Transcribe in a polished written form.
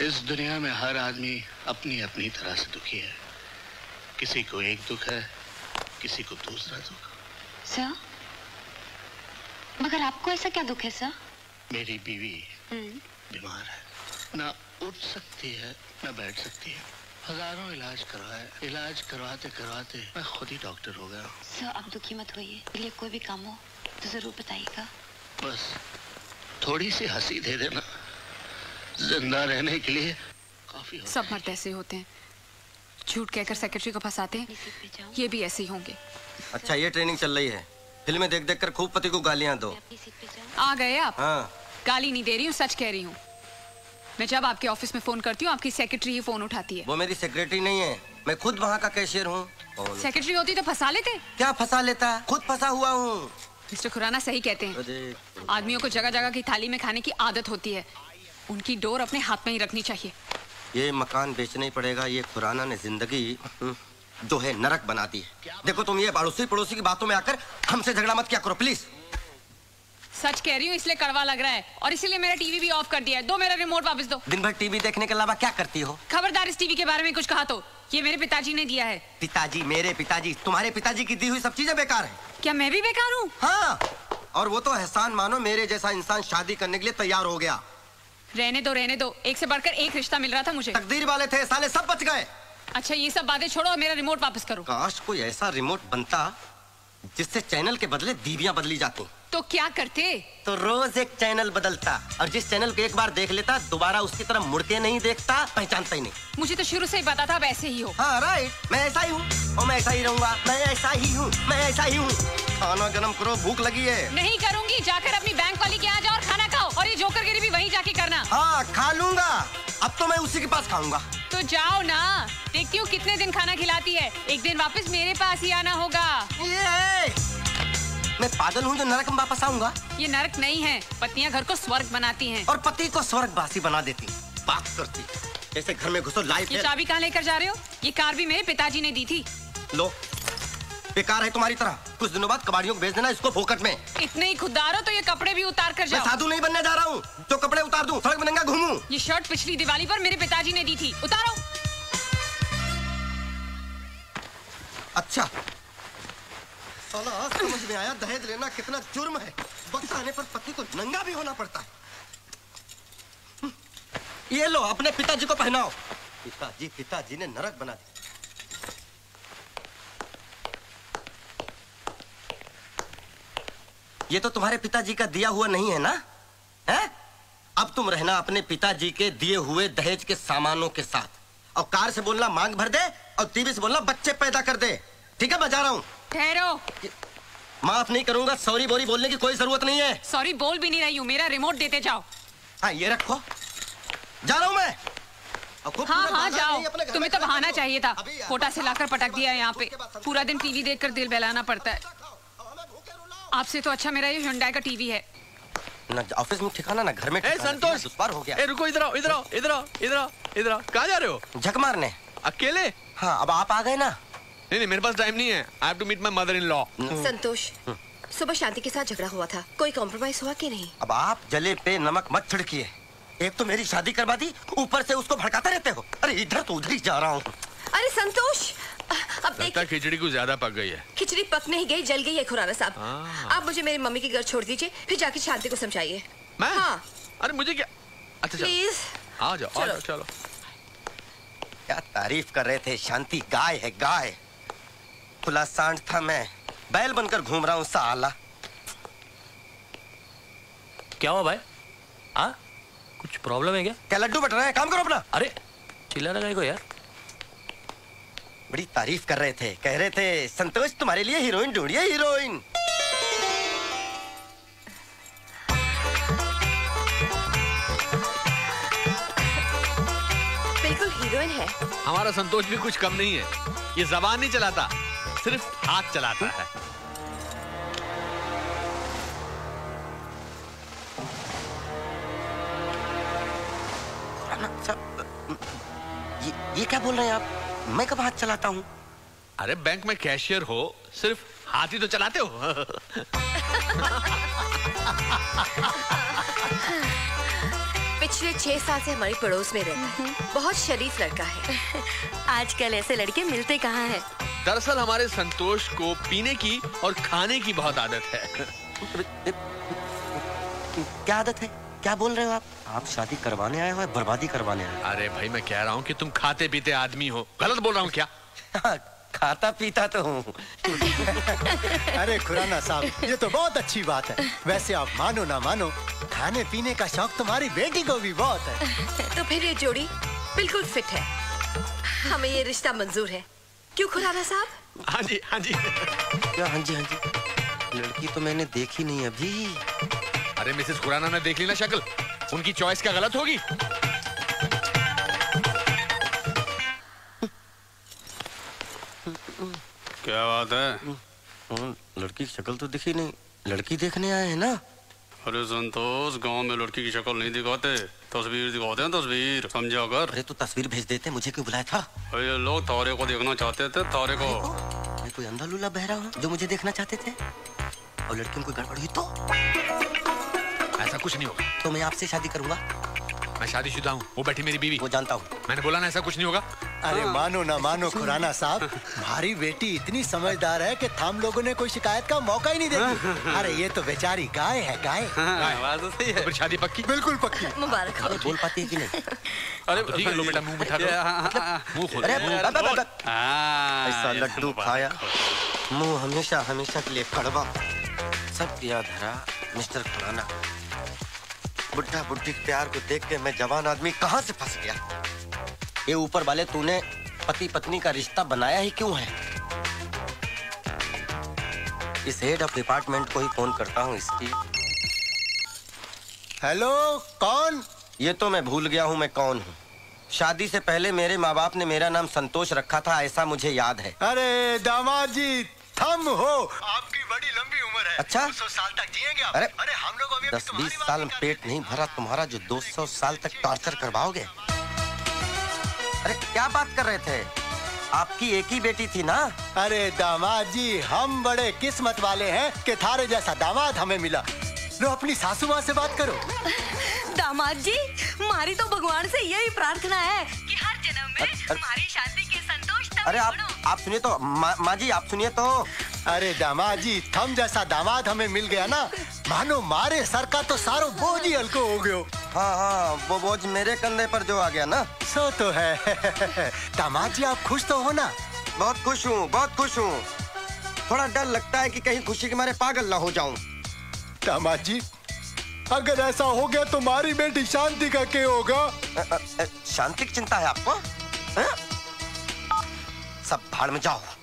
इस दुनिया में हर आदमी अपनी अपनी तरह से दुखी है। किसी को एक दुख है, किसी को दूसरा दुख। सर, मगर आपको ऐसा क्या दुख है सर? मेरी बीवी बीमार है, ना उठ सकती है ना बैठ सकती है। हजारों इलाज करवाए, इलाज करवाते करवाते मैं खुद ही डॉक्टर हो गया। सर आप दुखी मत होइए, लिए कोई भी काम हो तो जरूर बताइएगा। बस थोड़ी सी हंसी दे देना, जिंदा रहने के लिए काफी होता है। सब मर्द ऐसे होते हैं, झूठ कहकर सेक्रेटरी को फंसाते हैं, ये भी ऐसे ही होंगे। अच्छा ये ट्रेनिंग चल रही है, फिल्में देख देख कर खूब पति को गालियां दो। आ गए आप? हाँ। गाली नहीं दे रही हूँ, सच कह रही हूँ। मैं जब आपके ऑफिस में फोन करती हूँ आपकी सेक्रेटरी ही फोन उठाती है। वो मेरी सेक्रेटरी नहीं है, मैं खुद वहाँ का कैशियर हूँ। सेक्रेटरी होती तो फंसा लेते। क्या फंसा लेता, खुद फंसा हुआ हूँ। मिस्टर खुराना सही कहते हैं, आदमियों को जगह जगह की थाली में खाने की आदत होती है, उनकी डोर अपने हाथ में ही रखनी चाहिए। ये मकान बेचना ही पड़ेगा, ये खुराना ने जिंदगी जो है नरक बना दी है। देखो तुम ये पड़ोसी पड़ोसी की बातों में आकर हमसे झगड़ा मत किया करो प्लीज। सच कह रही हूँ, इसलिए कड़वा लग रहा है और इसीलिए मेरा टीवी भी ऑफ कर दिया है। दो मेरा रिमोट वापस दो। दिन भर टीवी देखने के अलावा क्या करती हो? खबरदार इस टीवी के बारे में कुछ कहा तो, ये मेरे पिताजी ने दिया है। पिताजी? मेरे पिताजी? तुम्हारे पिताजी की दी हुई सब चीजें बेकार है। क्या मैं भी बेकार हूँ? हाँ, और वो तो एहसान मानो मेरे जैसा इंसान शादी करने के लिए तैयार हो गया। रहने दो, एक से बढ़कर एक रिश्ता मिल रहा था मुझे। तकदीर वाले थे, साले सब बच गए। अच्छा ये सब बातें छोड़ो और मेरा रिमोट वापस करो। काश कोई ऐसा रिमोट बनता जिससे चैनल के बदले बीवियां बदली जाती। तो क्या करते? तो रोज एक चैनल बदलता, और जिस चैनल को एक बार देख लेता दोबारा उसकी तरफ मुड़ के नहीं देखता, पहचानता ही नहीं। मुझे तो शुरू से ही पता था आप ऐसे ही हो। हाँ राइट, मैं ऐसा ही हूँ और मैं ऐसा ही रहूंगा। मैं ऐसा ही हूँ, मैं ऐसा ही हूँ। खाना गरम करो, भूख लगी है। नहीं करूंगी, जाकर अपनी बैंक वाली के यहाँ जाओ और खाना खाओ, और ये जोकरगिरी भी वहीं जाके करना। हाँ खा लूंगा, अब तो मैं उसी के पास खाऊंगा। तो जाओ ना, देखती हूँ कितने दिन खाना खिलाती है। एक दिन वापस मेरे पास ही आना होगा। मैं पागल हूँ जो नरक में वापस आऊंगा? ये नरक नहीं है, पत्नियां घर को स्वर्ग बनाती हैं। और पति को स्वर्गवासी बना देती, बात करती जैसे घर में घुसो लाइफ। ये चाबी कहाँ लेकर जा रहे हो? ये कार भी मेरे पिताजी ने दी थी। लो, बेकार है तुम्हारी तरह। कुछ दिनों बाद कबाड़ियों को भेज देना इसको फोकट में। इतने ही खुददार हो तो ये कपड़े भी उतार कर जाओ। मैं साधु नहीं बनने जा रहा हूँ जो कपड़े उतार दूं, सड़क में नंगा घूमूं। ये शर्ट पिछली दिवाली पर मेरे पिताजी ने दी थी, उतारो। अच्छा साला आज समझ में आया दहेज लेना कितना जुर्म है। वक्त आने पर पति को नंगा भी होना पड़ता है। ये लो अपने पिताजी को पहनाओ। पिताजी ने नरक बना दिया। ये तो तुम्हारे पिताजी का दिया हुआ नहीं है ना? है? अब तुम रहना अपने पिताजी के दिए हुए दहेज के सामानों के साथ, और कार से बोलना मांग भर दे और टीवी से बोलना बच्चे पैदा कर दे। ठीक है, मैं जा रहा हूँ। ठहरो। माफ नहीं करूंगा, सॉरी बोरी बोलने की कोई जरूरत नहीं है। सॉरी बोल भी नहीं रही हूँ, मेरा रिमोट देते जाओ। हाँ ये रखो, जा रहा हूँ मैं। हाँ जाओ, तुम्हें तो बहाना चाहिए था। कोटा से लाकर पटक दिया यहाँ पे। पूरा दिन टीवी देखकर दिल बहलाना पड़ता है। आपसे तो अच्छा मेरा ये हुंडई का टीवी है। ना ऑफिस में ठिकाना ना घर में ठिकाना। संतोष, दुश्वार हो गया। रुको, इधर आओ, इधर आओ, इधर आओ, इधर आओ, इधर आओ। कहाँ जा रहे हो? झक मारने। अकेले? हाँ, अब आप आ गए ना। नहीं, मेरे पास टाइम नहीं है। I have to meet my mother-in-law. संतोष, सुबह शांति के साथ झगड़ा हुआ था, कोई कॉम्प्रोमाइज हुआ कि नहीं? अब आप जले पे नमक मत छिड़किए। एक तो मेरी शादी करवा दी, ऊपर से उसको भड़काते रहते हो। अरे इधर तो उधर ही जा रहा हूँ। अरे संतोष, अब लगता खिचड़ी कुछ ज्यादा पक गई है। खिचड़ी पक नहीं गई, जल गई है खुराना साहब। आप मुझे मेरी मम्मी के घर छोड़ दीजिए, फिर जाके शांति को समझाइए। मैं? हाँ। अरे मुझे क्या? अच्छा प्लीज आ जाओ, चलो। क्या तारीफ कर रहे थे, शांति गाय है गाय। खुला सांड था, मैं बैल बनकर घूम रहा हूँ साला। क्या हुआ भाई? हाँ, कुछ प्रॉब्लम है क्या? क्या लड्डू बट रहे हैं? काम करो अपना। अरे चिल्ला रहा है को यार। बड़ी तारीफ कर रहे थे, कह रहे थे संतोष तुम्हारे लिए हीरोइन ढूंढिए, हीरोइन। बिल्कुल हीरोइन है। हमारा संतोष भी कुछ कम नहीं है। ये जबान नहीं चलाता, सिर्फ हाथ चलाता है। ये क्या बोल रहे हैं आप? मैं कब हाथ चलाता हूँ? अरे बैंक में कैशियर हो, सिर्फ हाथ ही तो चलाते हो। पिछले 6 साल से हमारी पड़ोस में रहता है। बहुत शरीफ लड़का है। आजकल ऐसे लड़के मिलते कहाँ हैं? दरअसल हमारे संतोष को पीने की और खाने की बहुत आदत है। क्या आदत है? क्या बोल रहे हो आप? आप शादी करवाने आए हो, बर्बादी करवाने आए हो? अरे भाई मैं कह रहा हूँ कि तुम खाते पीते आदमी हो। गलत बोल रहा हूँ क्या? खाता पीता तो हूँ। अरे खुराना साहब, ये तो बहुत अच्छी बात है। वैसे आप मानो ना मानो, खाने पीने का शौक तुम्हारी बेटी को भी बहुत है। तो फिर ये जोड़ी बिल्कुल फिट है। हमें ये रिश्ता मंजूर है। क्यों खुराना साहब? हाँ जी, हाँ जी। क्या हाँ जी, हाँ जी? लड़की तो मैंने देखी नहीं अभी। अरे मिसेस खुराना ने देख ली ना शक्ल, उनकी चॉइस क्या गलत होगी? क्या बात है? लड़की की शक्ल तो दिखी नहीं। लड़की देखने आए हैं ना? अरे संतोष, गांव में लड़की की शक्ल नहीं दिखाते, तस्वीर दिखाते हैं, तस्वीर समझा कर। अरे तू तस्वीर भेज देते, मुझे क्यों बुलाया था? अरे ये लोग तारे को देखना चाहते थे, तारे को। मैं कोई अंधा लूला बहरा हूँ जो मुझे देखना चाहते थे? और लड़की में कोई गड़बड़ हुई तो? ऐसा कुछ नहीं होगा। तो मैं आपसे शादी करूंगा। मैं शादीशुदा हूँ, वो बैठी मेरी बीवी। वो जानता हूँ। मैंने बोला ना ऐसा कुछ नहीं होगा। अरे मानो ना मानो खुराना साहब, हमारी बेटी इतनी समझदार है कि हम लोगों ने कोई शिकायत का मौका ही नहीं देती। अरे ये तो बेचारी गाय है, गाय। तो सही है। फिर शादी पक्की? बिल्कुल पक्की। मुबारक हो। बोल पाती है कि नहीं? अरे ठीक है, लो बेटा मुंह मिठा करो। मुंह खोलो। ऐसा लड्डू खाया, मुंह हमेशा हमेशा के लिए कड़वा। सब याद धरा मिस्टर खुराना। बुढ़ा बुढ़ी के प्यार को देख के मैं जवान आदमी कहाँ से फंस गया। ये ऊपर वाले तूने पति पत्नी का रिश्ता बनाया ही क्यों है? इस हेड ऑफ डिपार्टमेंट को ही फोन करता हूँ इसकी। हेलो, कौन? ये तो मैं भूल गया हूँ मैं कौन हूँ। शादी से पहले मेरे माँ बाप ने मेरा नाम संतोष रखा था, ऐसा मुझे याद है। अरे दामाद जी, थम हो। आपकी बड़ी लंबी उम्र है। अच्छा? 200 साल तक जिएंगे आप। अरे हम लोग अभी 10-20 साल में पेट नहीं भरा तुम्हारा जो 200 साल तक टॉर्चर करवाओगे। अरे क्या बात कर रहे थे? आपकी एक ही बेटी थी ना? अरे दामाद जी, हम बड़े किस्मत वाले हैं कि थारे जैसा दामाद हमें मिला। लो अपनी सासू माँ से बात करो। दामाद जी, हमारी तो भगवान से यही प्रार्थना है कि हर जन्म में हमारी शादी के संतोष तक। अरे आप सुनिए तो माँ जी, आप सुनिए तो। अरे दामाद जी, थम जैसा दामाद हमें मिल गया ना, मानो मारे सर का तो सारो बोझ ही हल्को हो गयो। हाँ हाँ, वो बोझ मेरे कंधे पर जो आ गया ना। सो तो है। दामाद जी आप खुश तो हो ना? बहुत खुश हूँ, बहुत खुश हूँ। थोड़ा डर लगता है कि कहीं खुशी के मारे पागल ना हो जाऊं। दामाद जी, अगर ऐसा हो गया तो हमारी बेटी शांति का क्या होगा? शांति की चिंता है आपको? सब भाड़ में जाओ।